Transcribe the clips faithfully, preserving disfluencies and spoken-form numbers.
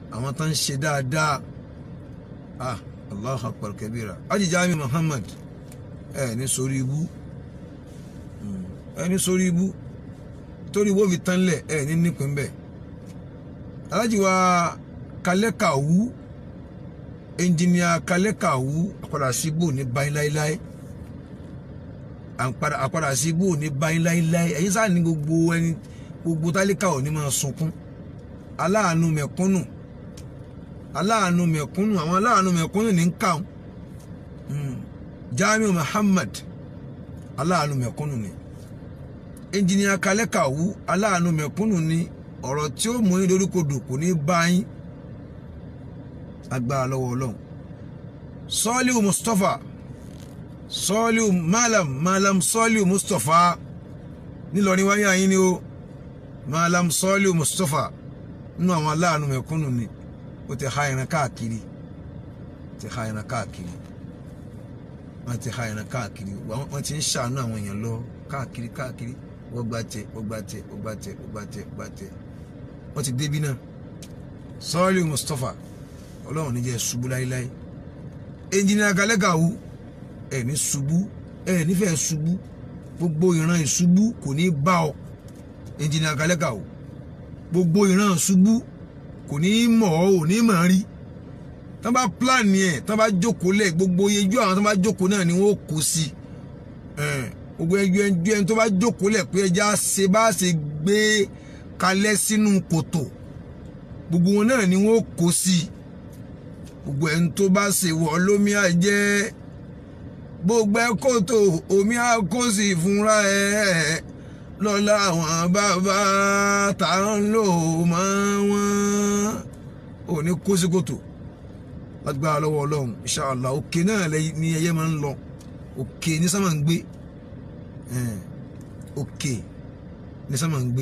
àwọn tán ṣe dáadáa ah Allahu akbar kabira Haji Jami Muhammad ẹ ní sórí ibú ẹ ní sórí ibú torí wo fi tán lẹ̀ ẹ ní nípìn bẹ́ẹ̀ Alhaji wa Kalekawu engineer Kalekawu àpàdà síbò ní báyìí láíláí àpàdà síbò ní báyìí láíláí ẹ̀yin sáà ní gbogbo ẹni gbogbo tálíkà ò ní máa sunkún aláàánú mẹ̀kúnnù aláàánú mẹ̀kúnnù àwọn aláàánú mẹ̀kúnnù ní ń kàún Jamiu Muhammad aláàánú mẹ̀kúnnù ni engineer Kalekawu aláàánú mẹ̀kúnnù ni ọ̀rọ̀ tí ó mú ní lórúkodò kò ní bá yín agbára lọ́wọ́ Ọlọ́run Soliu Mustapha Soliu Malam Malam Soliu Mustapha nílọrin wáyé àyín ni ó Malam Soliu Mustapha nínú àwọn aláàánú mẹ̀kúnnù ni ó ti ha ìran káàkiri ti ha ìran káàkiri wọ́n ti ha ìran káàkiri wọ́n ti ń ṣàánú àwọn èèyàn lọ káàkiri káàkiri wọ́n gbà tẹ wọ́n gbà tẹ wọ́n gbà tẹ wọ́n gbà tẹ wọ́n gbà tẹ wọ́n ti débi náà Soliu Mustapha Ọlọ́run ní jẹ́ ṣubú láíláí engineer Kalekawu ẹ̀ ní ṣubú ẹ̀ nífẹ̀ẹ́ ṣubú gbogbo ìran ìṣubú kò ní bá ọ engineer Kalekawu gbogbo ìran ìṣubú kò ní mọ̀ ọ́ ò ní mọ̀ rí tán bá plan ẹ̀ tán bá jókòó lẹ̀ gbogbo yejú àwọn tán bá jókòó náà ni wọ́n kó sí gbogbo ẹjọ́ ẹjọ́ ẹni tó bá jókòó lẹ̀ pé ẹja ṣe bá ṣe gbé kalẹ̀ sínú kòtò gbogbo wọn náà ni wọ́n kó sí gbogbo ẹni tó bá ṣe wọ̀ lómi àjẹ́ gbogbo ẹ kòtò omi àkóso fúnra ẹ̀ lọ́la àwọn bàbá tá ń lò mọ́ wọn ò ní kó sí kòtò lágbára lọ́wọ́ Ọlọ́run inshallah òkè náà ni ẹyẹ máa ń lọ òkè ní sámà ń gbé òkè ní sámà ń gbé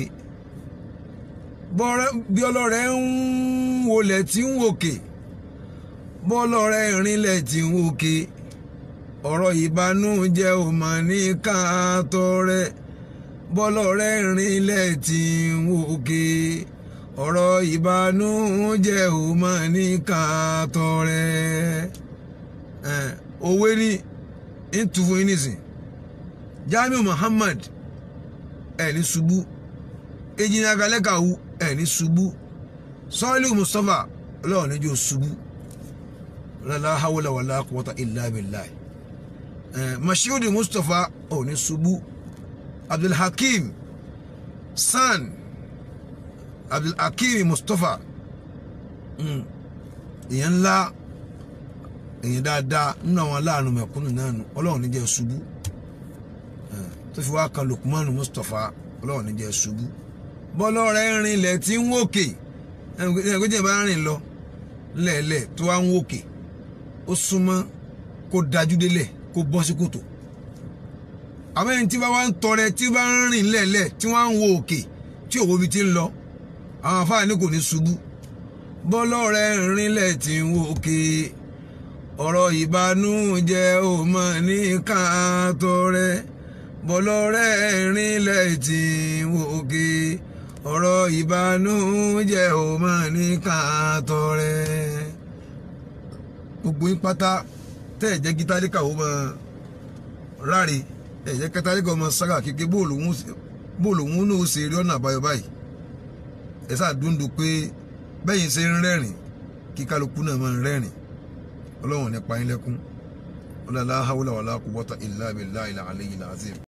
bí ọlọ́rẹ̀ ń wọlẹ̀ tí ń wòkè bọ́lọ́rẹ̀ ìrìnlẹ̀ tí ń wòkè ọ̀rọ̀ ìbànújẹ́ ò mà ní káàtọ́ rẹ̀ bọ́lọ́rẹ̀ ìrìnlẹ̀ tí ń wòkè ọ̀rọ̀ ìbànújẹ́ ò mà ní káàtọ́ rẹ̀ òwe ní ìtùfún yín nísìn Jamiu Muhammad ẹ̀ ní ṣubú engineer Kalekawu ẹ̀ ní ṣubú Soliu Mustapha Ọlọ́run ní jẹ́ ṣubú la hawla wala quwwata illa billah Mashood Mustapha ò ní ṣubú Abdul Hakim San Abdul Hakim Mustapha èèyàn ńlá èèyàn dáadáa nínú àwọn aláàánú mẹ̀kúnnù náà nù Ọlọ́run ní jẹ́ ṣubú tó fi wá kan Lukman Mustapha Ọlọ́run ní jẹ́ ṣubú bọ́lọ́rẹ̀ rìnlẹ̀ tí ń wòkè ẹgbẹ́jẹ̀ bá rìn lọ lẹ́ẹ̀lẹ́ tó wá ń wòkè ó súnmọ́ kó dájú délẹ̀ kó bọ́ sí kòtò àwọn ẹni tí bá wá ń tọrẹ tí bá ń rìn lẹ́ẹ̀lẹ́ tí wọ́n ń wo òkè tí òwò bí ti ń lọ àwọn afáàní kò ní ṣubú bọ́lọ́rẹ̀ rìnlẹ̀ tí ń wòkè ọ̀rọ̀ ìbànújẹ́ ò mọ̀ ní káàtọ́ rẹ̀ bọ́lọ́rẹ̀ rìnlẹ̀ tí ń wòkè ọ̀rọ̀ ìbànújẹ́ ò mọ̀ ní káàtọ́ rẹ̀ gbogbo yín pátá tẹ́ ẹ̀ jẹ́ kí tálíkà ó mọ ráre ẹ̀ jẹ́ kí tálíkà ó mọ sára kékeré bóòlù òun náà ó ṣe eré ọ̀nà àbáyọ báyìí ẹ̀ sáà dúndùn pé bẹ́yìn ṣe ń rẹ́rìn kí kálukú náà máa ń rẹ́rìn Ọlọ́run nípa yín lẹ́kún la hawla wala quwwata illa billahi al-aliyyil azim.